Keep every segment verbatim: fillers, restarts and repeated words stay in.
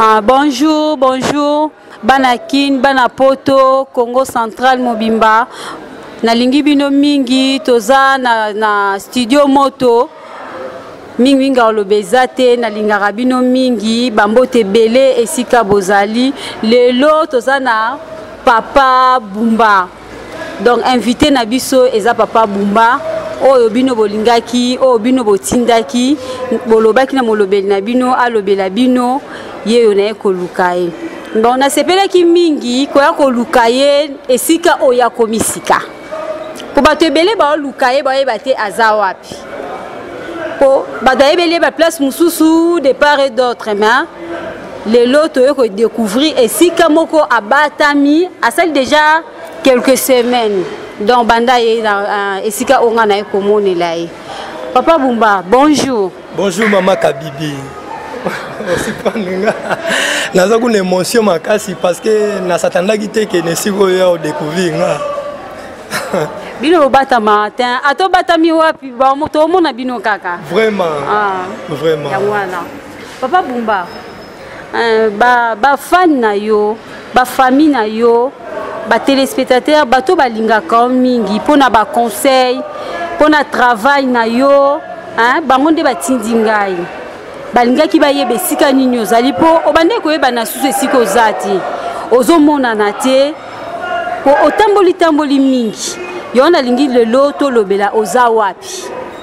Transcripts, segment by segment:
Ah, bonjour, bonjour. Banakin, Banapoto, Congo Central, Mobimba. Nalingi bino mingi, toza na, na studio moto. Mingi nga olobezate, nalinga rabino mingi, bambote bele, esika bozali. Lelo, toza na Papa Bumba. Donc, invité na biso, eza Papa Bumba. Oyo bino bolingaki, oyo bino botindaki, bolobaki na molobeli na bino, alobela bino, ye yo na eko lukaye. Bon, na sepele ki mingi, kwa ko lukaye, esika oya komisika. Po bato ebele ba lukaye, ba yebate azawapi. Po bato ebele ba place mususu de part et d'autre, mais les lots yo ko découvrir esika moko abatami, asal déjà quelques semaines. Donc banda ye na esika onga na ekomone lai. Papa Bumba, bonjour. Bonjour maman Kabibi. Aussi prendre naza une émotion makasi parce que na satanda gite que ne siko yo découvrir nga. Bino bata matin, ato bata mi wapi ba moto mona bino kaka. Vraiment. Ah. Vraiment. Ya wana. Papa Bumba. Euh, ba ba fan na yo, ba famille na yo. Ba téléspectateurs bato balinga ka mingi pona ba conseil pona travail na yo hein bangonde batindi ngai balinga ki bayebe sika ninyo zali po obande koyeba na susu esiko zati ozomona na te po otamboli tamboli mingi yona lingi lelo to lobela oza wapi.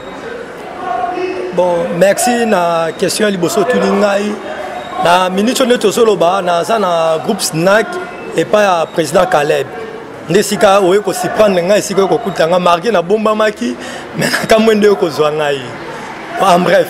Bon, merci na question liboso tulingai na minute neto soloba na za na groupe Snack et pas à président Caleb. Nesika oye ko si prendre nga esika ko kutanga marqué na bomba maki mais na kamwende ko zwanga yi. En bref.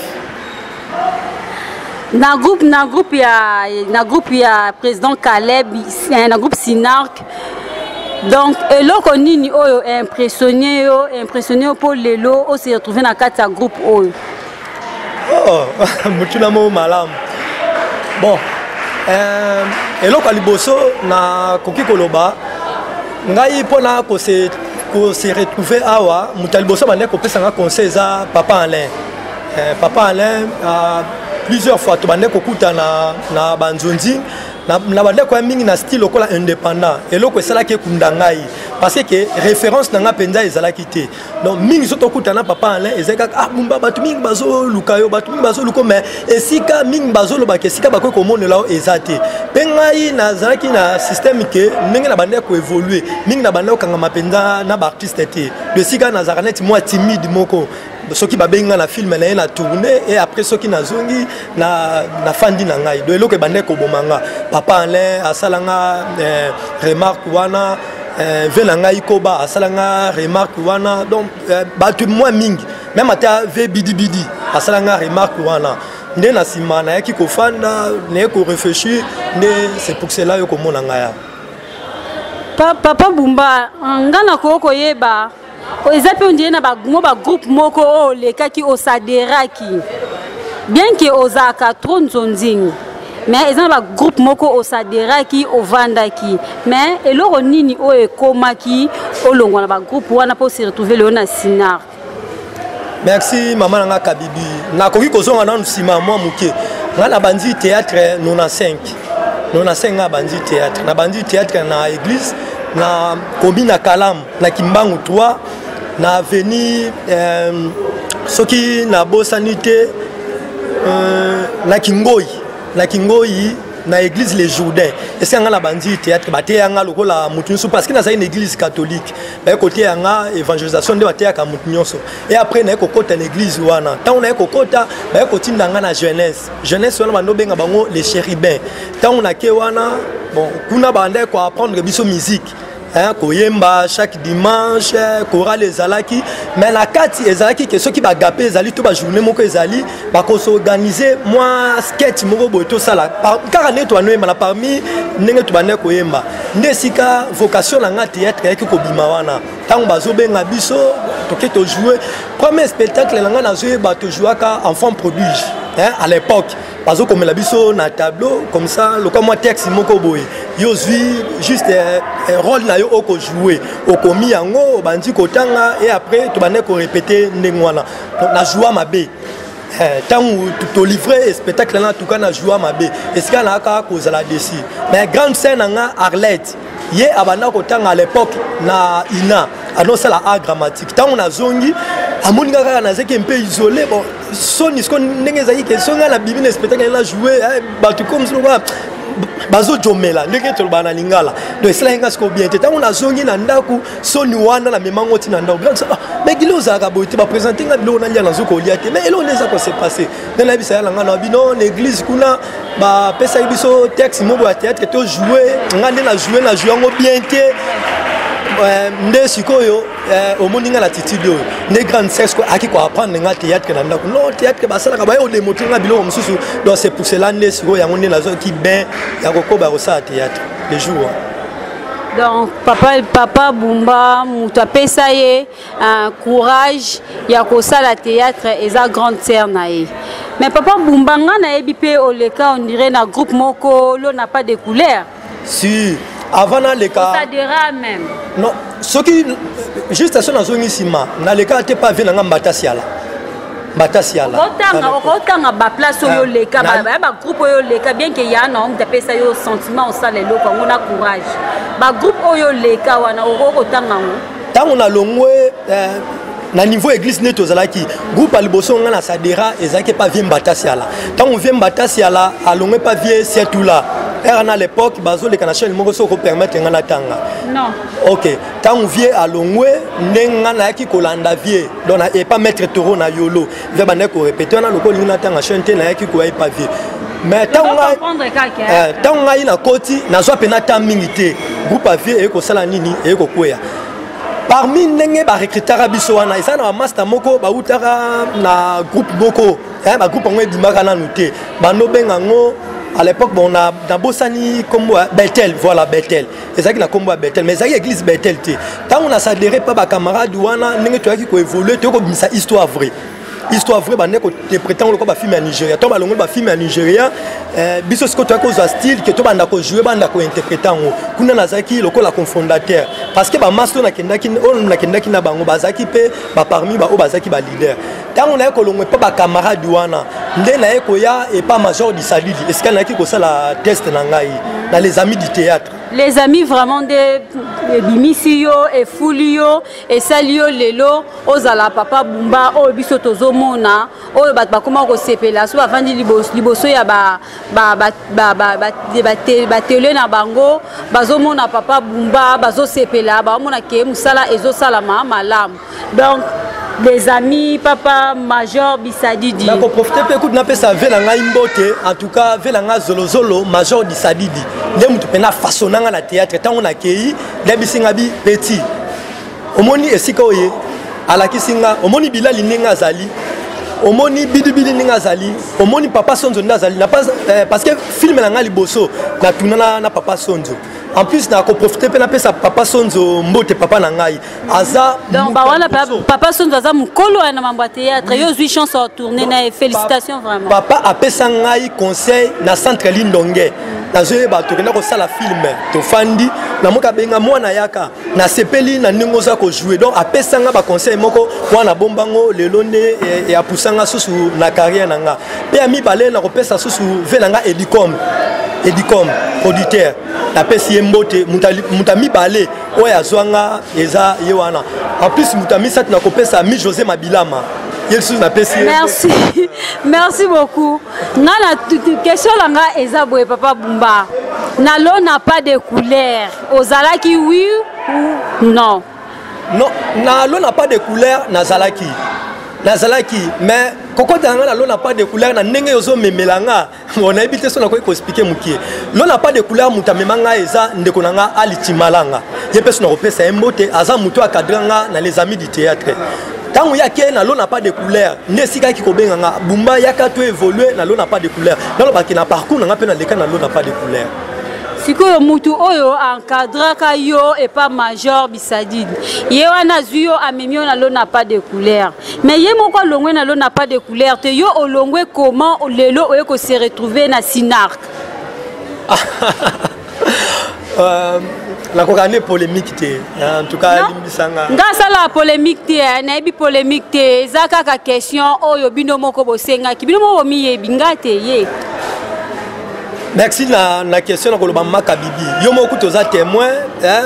Na groupe na groupe ya na groupe ya président Caleb na groupe Sinark. Donc eloko nini oyo impressionné yo impressionné pour lelo o se retrouver na kata groupe oyo. Oh, mutuna mo malam. Bon. Euh, et là, na koki koloba, ngai pona ko se ko se retrouver awa, mutaliboso bande ko pesa nga conseil za Papa Alain. Euh, Papa Alain a plusieurs fois to bande ko kuta na na banzonzi na na bande ko mingi na style lokola indépendant. Et là ko sala ke kundangai parce que référence na nga penza ezala kité. Donc mingi soto kuta na Papa Alain ezeka ah Bumba batu mingi bazo lukayo batu mingi bazo luko mais esika mingi bazo lo bakesika bako ko monela ezate. Pengai na zalaki na système ke mingi na bande ko évoluer mingi na bande ko kanga mapenza na ba artiste té. Le sika na zaranet moi timide moko. Ceux qui babenga na film na na tourner et après ceux qui na zongi na na fandi na ngai. De eloko bande ko bomanga. Papa Alain asalanga eh, remarque wana Euh, venanga ikoba asalanga remarque wana donc euh, batu moi mingi même ata ve bidi bidi asalanga remarque wana nde na sima na yaki ko fanda ne ko réfléchir ne c'est pour cela yo ko mona ngaya. Papa Bumba ngana ko ko yeba o ezapi on na ba mo ba groupe moko o le kaki o saderaki bien que ozaka trop nzonzingi. Mais ils ont un groupe moko au saderaki au vandaki mais eloko nini o ekomaki o longo na ba groupe wana pour se retrouver le na Sinar. Merci maman nanga Kabibi na koki kozonga na nsima moi muke na bandi théâtre quatre-vingt-quinze quatre-vingt-quinze na bandi théâtre na bandi théâtre na église na commune na Kalam na Kimbangu trois na avenue euh, soki na bosanité euh, na Kingoi na Kingoi na église les Jourdains et c'est nga bandi théâtre baté nga lokola mutunso parce que na une église catholique ba côté nga évangélisation de baté ka mutunso et après na kokota l'église wana tant na kokota ba côté ndanga na jeunesse jeunesse wana bando benga bango les chérubins tant na ke wana bon kuna bande ko apprendre biso musique hein koyemba chaque dimanche chorale ezalaki mais la kati ezalaki que ceux qui ba gapé ezali to ba journée moko ezali ba ko s'organiser moi sketch moko boto sala car ne to anoyema na parmi ndenge to bande koyemba ndesika vocation na nga théâtre yaki ko bima wana tant bazo benga biso to ke to jouer premier spectacle na nga na jouer ba to jouaka enfant prodige hein à l'époque bazo comme la biso na tableau comme ça le comme moi texte moko boy yo zui juste un rôle na yo oko jouer okomi yango bandi kotanga et après to bande ko répéter ndengwana donc na joua mabe tant tu livrer spectacle là tout cas na joie mabe est-ce qu'il y a ka cause la dessus mais grande scène nga Arlette ye abana ko tanga à l'époque na ina annonce la art grammatique tant on a zongi amoni kaka na zeke un peu isolé bon soni ce qu'on ndenge zaki que songa la bibi na spectacle là jouer ba tu comme ça bazo jomela ndenge to bana lingala donc c'est là ngasko bien tant on a zongi na ndaku soni wana na memango tina ndaku mais kilo za ka boite ba présenter nga bilo na nya na zoko liate mais elo neza ko s'est passé dans la bisa nga na bino l'église kuna ba pesa biso texte mo ba théâtre to jouer nga na jouer na jouer ngo bien té nde sikoyo au moninga la attitude ne grande sexe ko aki ko apprendre nga théâtre na ndako non théâtre ba sala ka ba yo démontrer nga bilo mususu donc c'est pour cela nde sikoyo yango nde na zo ki ben ya kokoba ko sa théâtre les jours. Donc papa papa Bumba mutapesa ye un courage ya ko sala théâtre eza grande sœur na ye. Mais papa Bumba nga na yebi pe oleka on dirait na groupe moko lo n'a pas de couleur. Si avant dans les cas ça dira même non ce qui juste à son azongi sima na les cas t'es pas venu na mbatasia là mbatasia là otanga otanga ba place yo leka ba ba groupe yo leka bien que ya na on tape ça yo sentiment on ça les loko on a courage ba groupe yo leka wana otanga ngo tant on a longwe na niveau église neto zalaki groupe aliboso nga na sadera ezaki pas vient mbatasia là tant on vient mbatasia là alongwe pas vient c'est tout là à l'époque, bazo les canachels moko soko permettre ngana tanga. Non. OK. Tant on vient à Longwe, nenga na ki kolanda vie. Donc et pas mettre taureau na yolo. Ve bande ko répéter na loko lina tanga chanter na ki ko ay pas vie. Mais tant on tant on ina koti na zo pena tamingité. Groupe à vie e ko sala nini e ko kwea. Parmi nenge ba recruter biso wana isa na master moko ba utara na groupe moko. Hein ba groupe ngwe dimaka na noté. Ba no benga ngo à l'époque, bon, on a dans Bossani comme Bethel, voilà Bethel. C'est ça qui n'a comme Bethel, mais ça y est église Bethel. Quand on a s'adhéré pas ma camarade ou on a n'importe qui évolué, tu as comme ça histoire vraie. Histoire vraie, bah neko te prétend le combat film en Nigeria. Toi, bah le combat film en Nigeria, biso ce que tu as cause style que tu vas ndako jouer, bah ndako interpréter en haut. Kuna nazaki le la cofondateur. Parce que bah master na kenda ki on na kenda ki na bango bazaki pe bah parmi bah o bazaki bah leader. Tant on a que l'on pas ma camarade ou ana, ndé na eko ya et pas major du salut. Est-ce qu'on a qui ko ça la test na ngai dans les amis du théâtre. Les amis vraiment de bimisio et fulio et salio lelo ozala papa Bumba o biso tozomona o bat ba comment ko sepela so avandi liboso ya ba ba ba ba ba ba télé na bango bazomona papa Bumba bazo sepela ba mona ke musala ezo salama malam donc des amis papa major Bisadidi na ko profiter pe écoute na pe ça vela ngai mbote en tout cas vela nga zolo zolo major Bisadidi ndem tu pena façonnanga la théâtre tant on a kei debisinga bi petit omoni esika oye ala kisinga omoni bilali ninga zali omoni bidibidi ninga zali omoni papa Sonzo ndazali na pas parce que film na ngali boso na tunana na papa Sonzo. En plus, na ko profiter pe na pesa papa Sonzo mbote papa na ngai aza donc ba wana papa Sonzo aza mukolo na mambo théâtre yo zui chance à tourner na félicitations vraiment papa apesa ngai conseil na centre Lindonge na zoe ba to kena ko sala film to fandi na moka benga mwana yaka na sepeli na ningo za ko jouer donc apesa nga ba conseil moko wana bombango lelo nde e apusanga susu na carrière nanga pe ami balé na ko pesa susu venanga Edicom Edicom auditeur la pesi mbote mutami balé oya zwanga eza yewana en plus mutami sat na ko pesa mi José Mabilama. Merci, merci beaucoup. Nana question langa eza boye papa Bumba. Nalo n'a pas de couleur. Ozalaki oui ou non? Non, nalo n'a pas de couleur nazalaki. Nazalaki, mais koko danga nalo n'a pas de couleur na ndenge yozo memelanga. On a évité son ko expliquer mukie. Lo n'a pas de couleur mutamemanga eza ndeko nanga alitimalanga. Yepes na kopesa mbote aza muto akadranga na les amis du théâtre. Tant qu'il y a quelqu'un n'a pas de couleur, n'est si qui kobenga Bumba yaka to évoluer na lo n'a pas de couleur. Dans le baki na parcours na ngapena leka na lo n'a pas de couleur. Siko mutu oyo encadra ka yo et pas major Bisadidi. Ye wana zuyo amemio na lo n'a pas de couleur. Mais ye moko longwe na lo n'a pas de couleur. Te yo olongwe comment lelo oyo ko se retrouver na Sinark. euh na ko gagner polémique té en tout cas limbisanga nga sala polémique té na yebi polémique té zaka ka question oyo bino moko bosenga ki bino mo mi yebi ngate ye. Merci na na question na koloba maka bibi yo moko toza témoin hein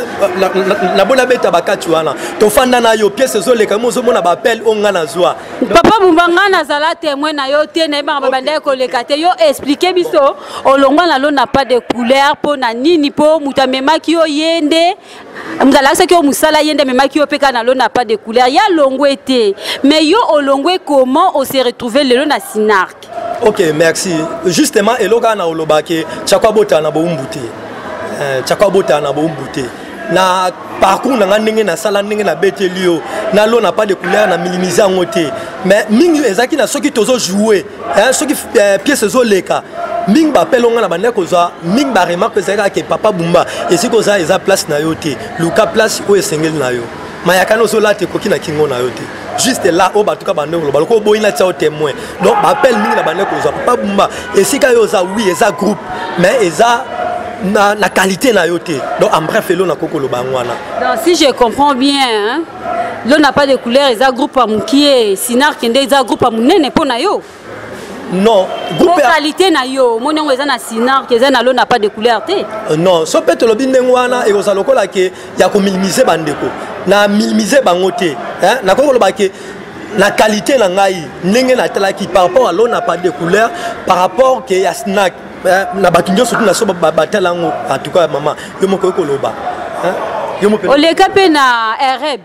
na bona beta bakati wana to fanda na yo pièce zo leka mo zo mona ba appel onga na zwa papa bumbanga na zala témoin na yo té na ba banda ko leka té yo expliquer biso olongwa na lo na pas de couleur po na nini po mutamema ki yo yende mzala se ki o musala yende mema ki yo peka na lo na pas de couleur ya longwe té mais yo olongwe comment on s'est retrouvé le na Sinark. Ok, merci. Justement, eloga na olobake chakwa bota na boumbuté. Euh chakwa bota na boumbuté. Na parcours na ndenge na sala ndenge na betelio na lo na pas de couleur na minimiser ngoté. Mais mingi ezaki na soki tozo jouer, hein soki pièce zo leka. Ming ba pelonga na bande koza ming ba remarque ezaka ke papa Bumba et si koza eza place na yoté. Luka place o esengel na yo. Mayaka no zo la te koki na kingo na yoté. Juste là au batuka bande ko baloko boyina tsa témoin donc appel mingi na bande ko za papa Bumba et si ka yo za oui eza groupe mais eza na na qualité na yoté donc en bref lo na kokolo bangwana. Donc si je comprends bien hein lo n'a pas de couleur eza groupe amukie Sinark kende eza groupe amunene po na yo. Non, groupe qualité na yo monengo eza na Sinark eza na lo n'a pas de couleur té. Non, so peut lo bindengwana et oza lokola ke ya ko minimiser bandeko. Na minimiser bangote hein na ko loba ke la qualité na ngai ndenge na tala ki par rapport à l'eau n'a pas de couleur par rapport que ya snack na batunjo surtout na so batala ngo en tout cas maman yo moko ko loba hein yo moko o le kapé na Arab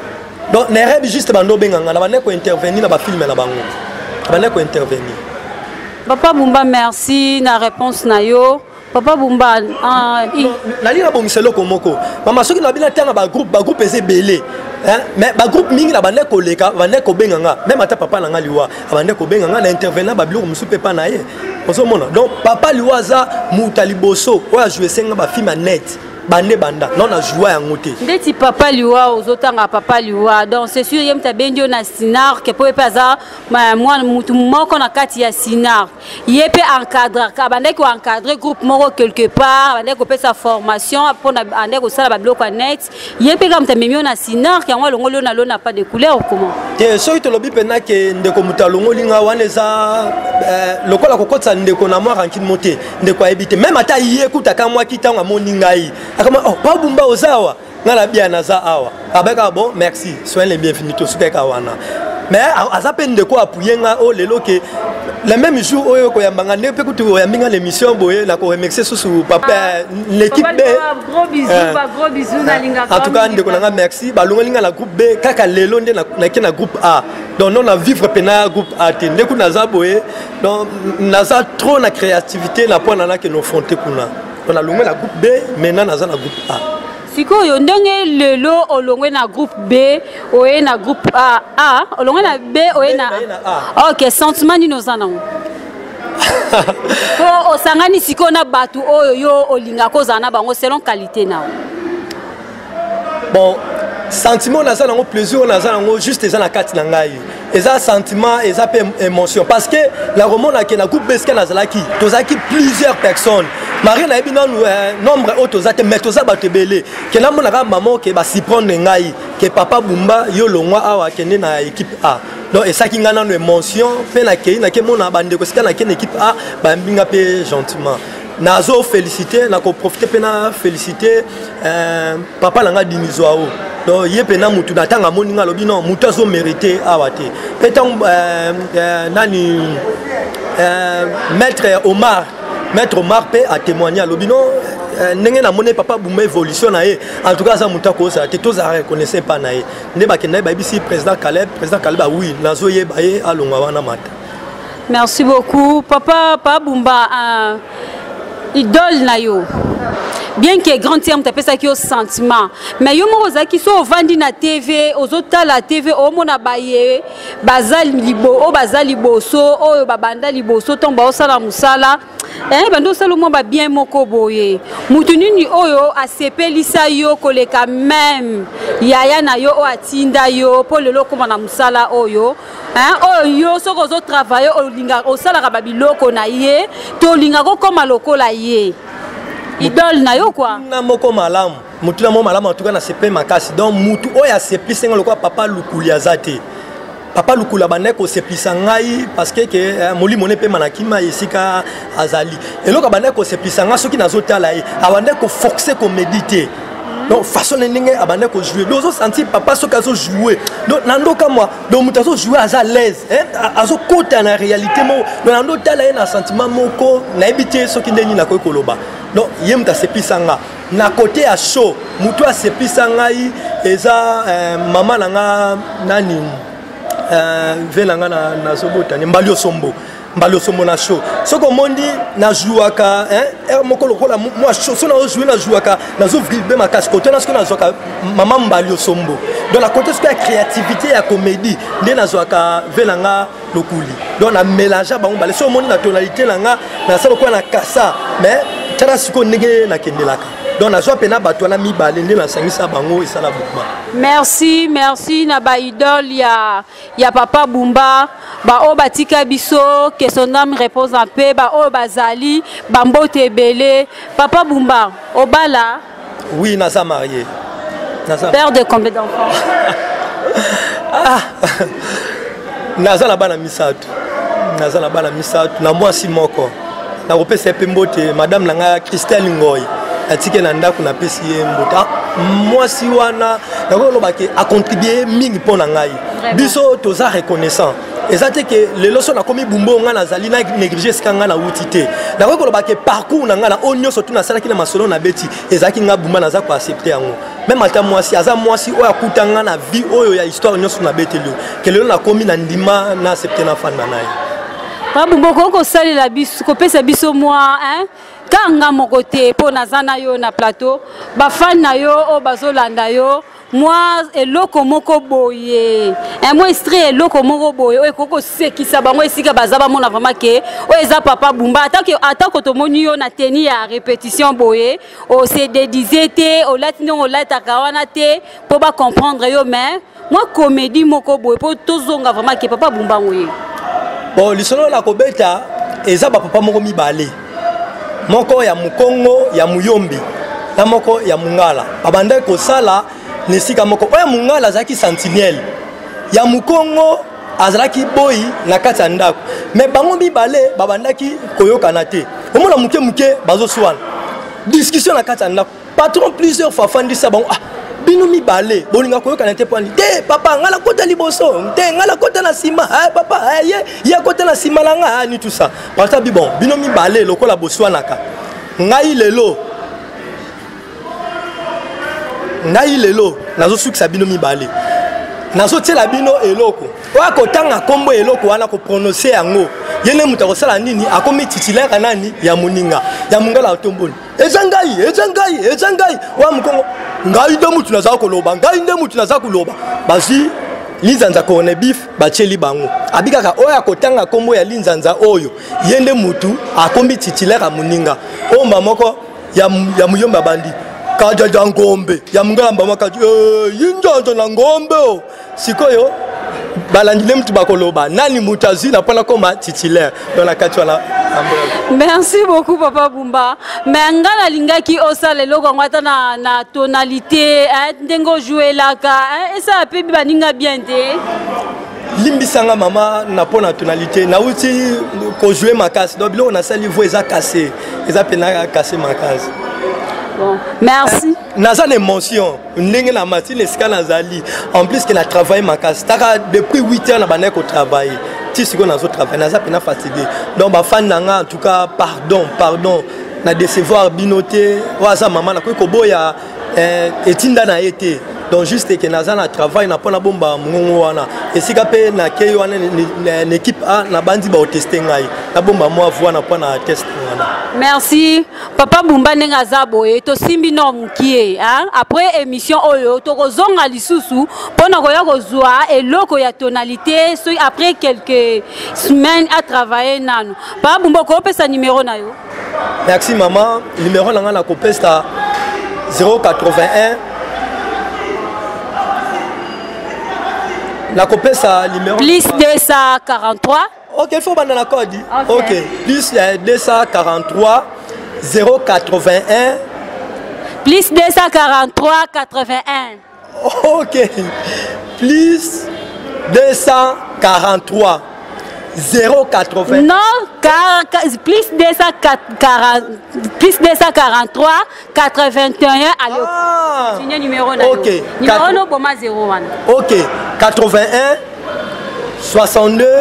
donc na Arab juste bando benganga na bande ko intervenir na ba film na bango bande ko intervenir. Papa Bumba merci na réponse na yo. Papa Bumba ah na lina bongiselo komoko mama soki na bina tanga ba groupe ba groupe eze belé hein mais ba groupe mingi na bande ko leka bande ko benganga même ata papa na nga liwa bande ko benganga na intervenant ba bilo musu pe pa na ye osomona donc papa liwa za mutaliboso wa jouer senga ba film net bande banda non na jouer en ngoté ndeti papa liwa ozotanga papa liwa donc c'est sûr yem ta bendio na Sinark ke po epaza moi mutu moko na kati ya Sinark yepe encadrer ka bande ko encadrer groupe moko quelque part bande ko pesa formation pour na bande ko sala ba bloc net yepe kam ta memio na Sinark yango longo lo na lo na pas de couleur comment te so to lobi pena ke ndeko mutalongo linga wana za lokola kokotsa ndeko na moi rankin monter ndeko habiter même ata yé kutaka moi kitanga moningai akama oh pa Bumba ozawa ngala bien naza awa abeka bon merci soyez les bienvenus to sukeka wana mais azape ndeko apuyenga o lelo ke le même jour oyo ko yambanga ne pe kutu yambinga l'émission boye na ko remercier sous papa l'équipe B gros bisous ba gros bisous na linga en tout cas ndeko nanga merci ba longa linga la groupe B kaka lelo nde na ke na groupe A donc non na vivre pena groupe A te ndeko naza boye donc naza trop na créativité na point na que nos fronté kuna on a longa la groupe B maintenant naza na groupe A siko yo ndenge lelo olongwe na groupe B oye na groupe A A olongwe na B oye na A OK sentiment ni nozana ko osangani siko na batu oyo yo olinga kozana bango selon qualité na bon sentiment naza nango plaisir naza nango juste eza na kati na ngai eza sentiment eza pe émotion parce que la romona ke na groupe B ska nazalaki tozaki plusieurs personnes Marie na ebi non nombre auto zate mais toza bato belé ke na mona ka maman ke ba si prendre ngai ke papa Bumba yo longwa awa kende na équipe A donc et ça qui ngana no émotion pe na ke na ke mona bande ko ska na ke équipe A ba mbinga pe gentiment nazo féliciter na ko profiter pe na féliciter euh papa langa Dinizwao donc yé na mutu na tanga moninga lobi non mutu azo mériter awate petan euh nani euh maître Omar maître Omar pe a témoigné lobi non ndenge na moné papa Bumba évolution na ye en tout cas ça mutu ko ça te tous a reconnaissait pas na ye nde ba kenda ba bisi président Caleb président Caleb a oui nazo ye ba ye alonga wana mata. Merci beaucoup papa papa Bumba euh, idole na yo bien que grand terme tapé ça qui au sentiment mais yo mo ozaki so vandi na T V ozota la T V o mona baye bazali libo o bazali boso o babanda liboso tomba osala musala eh bando salo mo ba bien moko boye mutu nini oyo asepelisa yo koleka même yaya na yo o atinda yo po lelo koma na musala oyo hein oyo soko zo travailler o linga osala ka babiloko na ye to linga ko koma lokola ye idole na yo quoi na moko malamu mutu na mo malama en tout cas na sepe makasi donc mutu oyo aseplisa nga lokola papa lukuli aza te papa lukula bande koseplisa ngai parce que ke molimo ne mpe manakima esika azali eloko bande koseplisa nga soki nazotala ye abande koforce komédite donc façon ndenge abande ko jouer donc senti papa soki azo jouer donc nandoka moi donc mutu azo jouer aza l'aise hein azo kota na réalité mo donc nandotala ye na sentiment moko nayebi te soki ndeni nakoki koloba donc ye mutu aseplisa nga na côté à chaud mutu aseplisa ngai eza mama nanga nani euh venanga na na sobota ni Mbalio Sombo Mbalio Sombo na show soko mondi na jouaka hein er moko lokola moi show so na jouer na jouaka na zo vivre ma casse côté na ce que na jouaka maman Mbalio Sombo donc la côté ce que la créativité ya comédie ndé na jouaka venanga lokuli donc na mélange ba mbale so mondi na tonalité nanga na sa ko na kasa mais tara siko ndenge na kendelaka. Donc, na pena batwana mi balende na sangisa bango esala bukma. Merci, merci na ba idole ya ya papa Bumba, ba o batika biso que son âme repose en paix, ba o bazali, bambote belé, papa Bumba, obala. Oui, naza marié. Naza. Père de combien d'enfants? Ah. Naza na bana misatu. Naza na bana misatu na moi si moko. Na kopesa pembote madame nanga Christelle Ngoy. Atike na ndako na pesi ye mbota mwasi wana nakoloba ke a contribuer mingi pona ngai biso toza reconnaissant ezate ke lelo so na komi bumbo nga nazali na négliger skanga na utité nakoloba ke parcours na nga na onyo surtout na sala ki na masolo na beti ezaki nga bumba naza ko accepter yango même ata mwasi aza mwasi oyo akutanga na vie oyo ya histoire nyoso na betelo ke lelo na komi na ndima na accepter na fanda naye pa bumbo ko sali la biso ko pesa biso moi hein kanga mokote po nazana yo na plateau ba fan na yo o bazolanda yo moi eloko moko boye un moi extrait eloko moko boye o ekoko sekisa bango esika bazaba mona vraiment ke o eza papa Bumba atako atako to moni yo na teni ya répétition boye o se dédiser te o latino o lata kawana te po ba comprendre yo mais moi comédie moko boye po tozonga vraiment ke papa Bumba ngoye bon lisolo la kobeta eza ba papa moko mibale moko ya mukongo ya muyombi na moko ya mungala babanda ko sala nesika moko oya mungala zaki sentinelle ya mukongo azalaki boy na kati ya ndako mais bango mibale babandaki koyokana te omona muke muke bazo swana discussion na kati ya ndako patron plusieurs fois fandisa bango ah bino mibale bolinga koyokana te pandi te papa ngala kota liboso te ngala kota na sima ah papa ah ye ye kota na sima langa ah ni tout ça parce que bon bino mibale lokola boswanaka ngai lelo ngai lelo nazo sukisa bino mibale nazo tela bino eloko wa kotanga kombo eloko wana ko prononcer yango yene muta ko sala nini akomi titulaire nani ya muninga ya mungala otomboni ezangai ezangai ezangai wa mukongo ngai de mutu naza ko loba ngai de mutu naza ko loba basi linzanza ko ne bif bacheli bango abikaka oya kotanga kombo ya linzanza oyo yende mutu akomi titulaire ya muninga omba moko ya ya muyomba bandi kaja ngombe ya mungala mbama kaja yinjanza na ngombe o sikoyo balandile mtu bakoloba nani mutazi na pona koma titulaire dans la katwala. Merci beaucoup papa Bumba mais ngala lingaki osala loko ngata na na tonalité hein ndengo jouer la ka hein et ça peut baninga bien te limbisanga mama na pona tonalité na uti ko jouer makasi donc bilo na sali voix eza cassé eza pena cassé makasi. Bon, merci. Naza émotion, ndenge na matine esika nazali. En plus que na travailler ma case. Taka depuis huit heures na bana ko travailler. Ti siko nazo travailler, naza pena fatigué. Donc ba fan nanga en tout cas pardon, pardon. Na décevoir binoté, waza maman na ko boya euh etinda na été. Donc juste que naza na travail na pona bomba mungongo wana. Esika pe na ke wana une équipe A na bandi ba tester ngai. Na bomba moi voir na pona test wana. Merci papa Bumba nenga zaboye to simbi no mukie hein après émission oyo to kozonga lisusu pona koya kozwa eloko ya tonalité so après quelques semaines à travailler nanu papa Bumba ko pesa numéro na yo. Merci maman numéro nanga na ko pesa zéro quatre-vingt-un la copie ça numéro plus deux cent quarante-trois. OK, il faut banda la code. OK. OK. Plus deux cent quarante-trois zéro quatre-vingt-un Plus deux cent quarante-trois quatre-vingt-un. Ok. Plus deux cent quarante-trois zéro quatre-vingts. Non, car, plus deux cent quarante-trois quatre-vingt-un. Allez, ah. Signé numéro ok. Numéro no boma zéro un. Ok. quatre-vingt-un soixante-deux.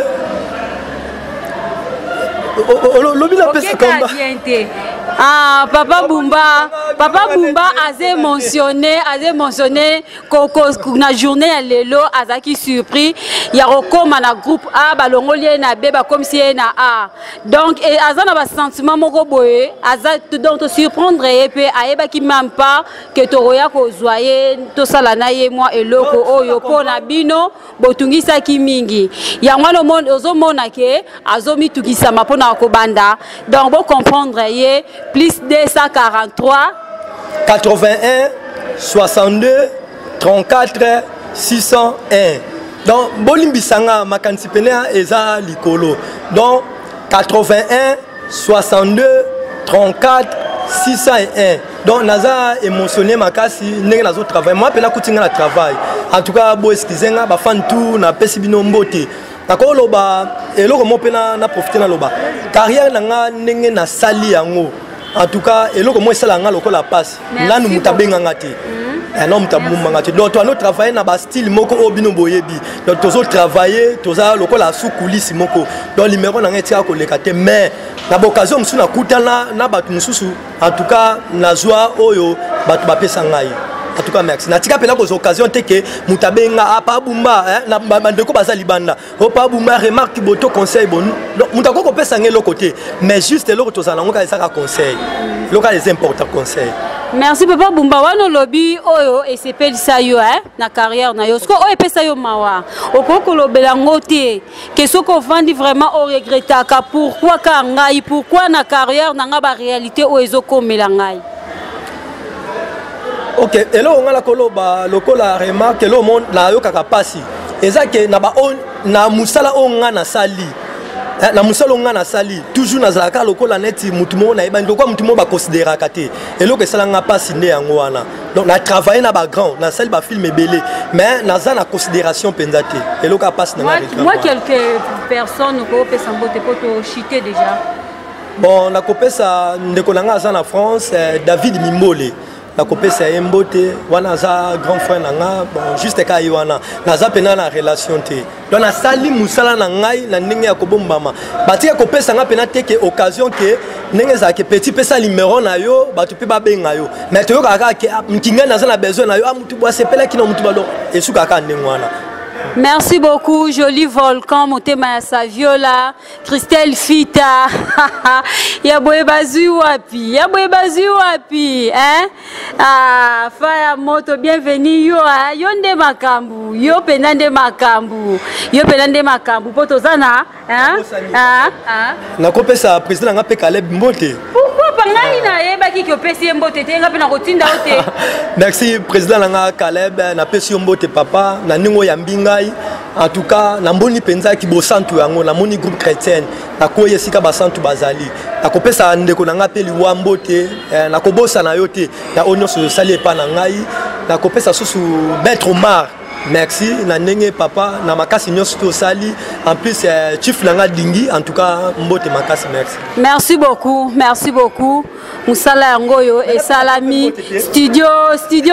Ah, Papa Bumba, Papa Bumba a mentionné, a mentionné que la journée à l'élo, a qui surpris, il y a comme un groupe A, balongolien na B, comme si na A. Donc, et a un sentiment moko boye, a donc te surprendre et puis a eba qui même pas que toroya ko zoye, to salana ye moi et loko oyo po na bino, botungi sa ki mingi. Ya ngwa no monde ozo mona ke azomi tukisa mapona ko banda. Donc, vous comprendre ye plus deux cent quarante-trois quatre-vingt-un soixante-deux trente-quatre six cent un. Donc bolimbisanga makanisi pene eza likolo. Donc quatre-vingt-un soixante-deux trente-quatre six cent un. Donc naza émotionné makasi ndenge nazo travail. Moi pena kutinga na travail. En tout cas bo excusenga ba fan tout na pesi bino mbote. Nakolo loba eloko mo pena na profiter na loba. Carrière nanga ndenge na sali yango. En tout cas, et là, moi, c'est la la passe. Là, nous avons ngati. Non, nous avons ngati. Donc, nous travaillons dans le style moko obino boyebi. Donc, nous avons travaillé, nous avons la sous coulisse moko. Donc, le numéro n'a été à collecter. Mais, na l'occasion, nous avons kutana na batu mususu. En tout cas, na joie oyo batu bapé sangai. En tout cas, merci. Na tika pela aux occasions te que mutabenga apa bumba na bandeko bazali banda. Opa bumba remarque boto conseil bon. Donc mutako ko pesa ngelo côté, mais juste l'autre tozala ngoka ezaka conseil. Local les importants conseils. Merci Papa Bumba wano lobby oyo et c'est pel sa yo hein na carrière na yo. Sko oyo pesa yo mawa. Okoko lobela ngote. Que soko vandi vraiment au regrettaka pourquoi ka ngai pourquoi na carrière na nga ba réalité o ezoko melangai. Ok, et là on a la koloba, le kola remarque le monde na yo kaka pasi. Ezake na ba on na musala onga na sali. Na musala onga na sali, toujours na zalaka le kola neti mutumo na ibandi kwa mutumo ba considérer kate. Et là que ça nga pasi ne yango wana. Donc na travailler na ba grand, na sali ba film belé, mais na za na considération pendate. Et là ka passe na moi, moi quelques personnes ko pesa mbote poto chiter déjà. Bon, na kopesa ndeko nanga za na France, David Mimbole. La copie c'est un beauté, wana za grand frère nanga, bon juste ka yiwana, na za pena na relation te. Donc na sali musala na ngai na ndenge ya kobombama. Bati ya copie sanga pena te ke occasion ke ndenge za ke petit pesa numéro na yo, ba tu pe ba benga yo. Mais to yo kaka ke mkinga na za na besoin na yo, amutu bwa sepela kino mutu balo. Esu kaka ndenge wana. Merci beaucoup, Joli Volcan, Motema Saviola, Christelle Fita, Yaboye Bazu Wapi, Yaboye Bazu Wapi, hein? Ah, Faya Moto, bienvenue, yo, Yonde Makambu, Yo Penande Makambu, Yo Penande Makambu, Potozana, hein? Ah, ah. Na kopé ça, président n'a pas Caleb Mbote. Pourquoi pas na eba ki ko pesi Mbote te nga pe na kotinda ote? Merci, président n'a Caleb, na pesi Mbote papa, na ningo yambingai. En tout cas, na mboni penza ki bosantu yango, na moni groupe chrétien, na koye sika basantu bazali. Na kopesa ndeko na nga pe liwa Mbote, na kobosa na yote, na onyo so sali pa na ngai, na kopesa susu Maître Omar. Merci, na nenge papa, na makasi nyosto sali. En plus, euh, chief langa dingi, en tout cas, Mbote makasi, merci. Merci beaucoup, merci beaucoup. Moussala Ngoyo et Salami, studio, studio.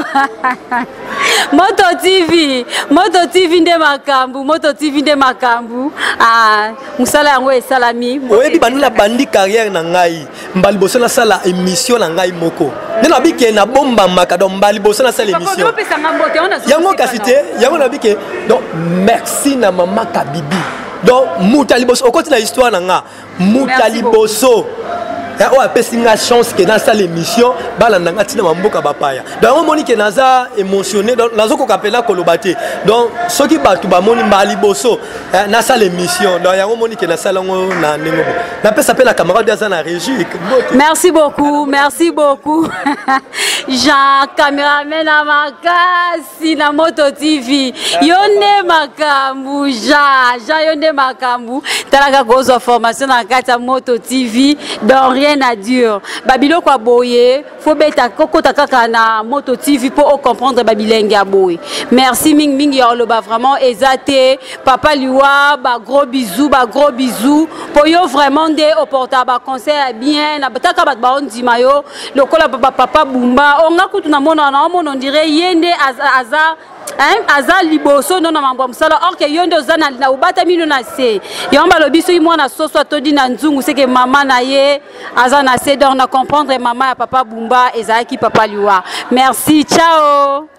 Moto T V, Moto T V de Makambu, Moto T V de Makambu. Ah, Moussala Ngoyo et Salami. Oui, bi bandi la bandi carrière na ngai. Mbali boso na sala émission na ngai moko. Nena bike na bomba makado mbali boso na sala émission. Yango kasite, yango na bike. Donc merci na mama Kabibi. Donc Moutali boso, au côté de l'histoire na nga, Moutali boso. On a une chance que dans cette émission, balandanga tina mamboka bapaya. Donc on moni que naza émotionné, donc nazo ko kapela kolobate. Donc ceux qui batu ba moni mbali boso na cette émission. Donc on moni que na salongo na nengo. Na pe s'appelle la camarade de na régie. Merci beaucoup, merci beaucoup. Jean caméraman à makasi na Moto T V. Yonde makambu, Jean, Jean yonde makambu. Talaka gozo formation na kata Moto T V. Donc rien rien à dire babilo kwa boye faut beta kokota kaka na Moto T V pour comprendre babilenge ya boye merci ming ming ya loba vraiment ezate papa liwa ba gros bisous ba gros bisous pour yo vraiment de au porta ba conseil bien na bataka bat ba ondima yo lokola papa bumba onga kutu na mona na mona on dirait yende aza hein aza liboso non na mambo msala or que yondo zana na ubata mino na se yomba lobiso imwana soso atodi na nzungu c'est que maman na ye aza na se donc na comprendre maman ya papa bumba ezaki papa liwa merci ciao.